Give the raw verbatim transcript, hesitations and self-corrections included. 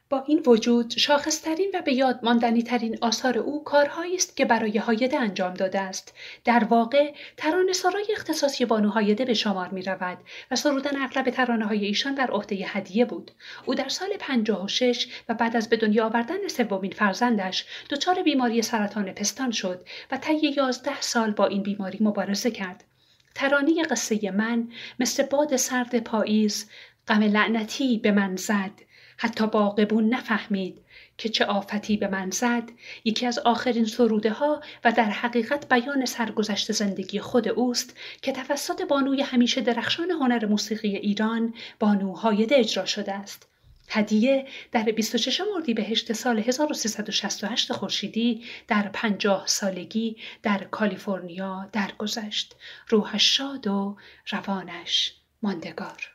با این وجود شاخصترین و به یاد ماندنی ترین آثار او کارهایی است که برای هایده انجام داده است. در واقع ترانه‌سرای اختصاصی بانو هایده به شمار می رود و سرودن اغلب ترانه‌های ایشان بر عهده هدیه بود. او در سال پنجاه و شش و بعد از به دنیا آوردن سومین فرزندش دچار بیماری سرطان پستان شد و طی یازده سال با این بیماری مبارزه کرد. ترانه قصه من مثل باد سرد پاییز غم لعنتی به من زد، حتی باغبون نفهمید که چه آفتی به من زد، یکی از آخرین سروده ها و در حقیقت بیان سرگذشت زندگی خود اوست که توسط بانوی همیشه درخشان هنر موسیقی ایران بانو هایده اجرا شده است. هدیه در بیست و ششم اردیبهشت سال هزار و سیصد و شصت و هشت خورشیدی در پنجاه سالگی در کالیفرنیا درگذشت. روحش شاد و روانش ماندگار.